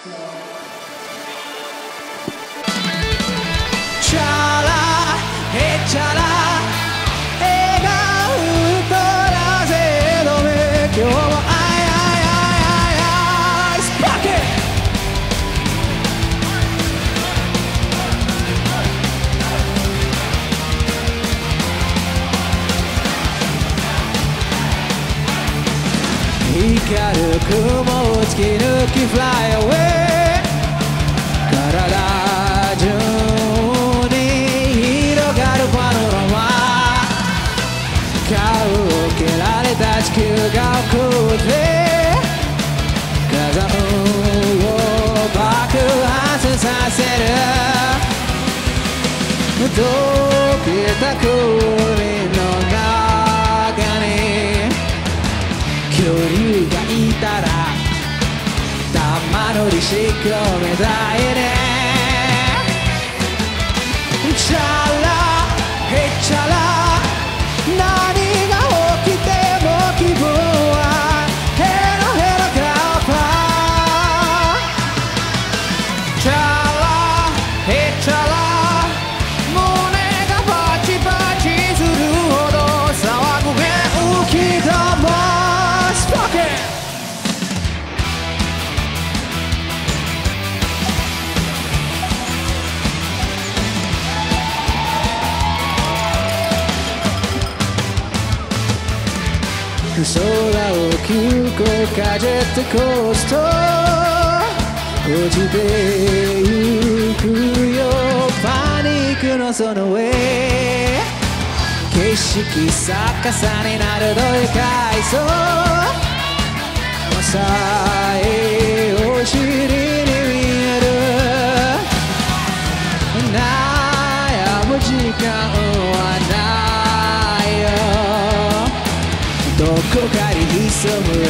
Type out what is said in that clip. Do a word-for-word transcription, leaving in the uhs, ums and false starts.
チャラヘチャラ笑顔となぜ止め今日もアイアイアイアイアイスパーケ光る雲を突き抜き Fly away 体中に広がるパノラマ顔を蹴られた地球が怒って火山を爆発させる溶けた氷の中に恐竜がいたら玉乗りしっこめたいねチャラヘチャラ何が起きても気分はヘロヘロカッパチャラヘチャラ胸がバチバチするほど騒ぐ元気だもん空を急降下ジェットコースター落ちてゆくよパニックのその上景色逆さになるどでかいそうさえお尻に見える悩む時間はないよどこかに潜む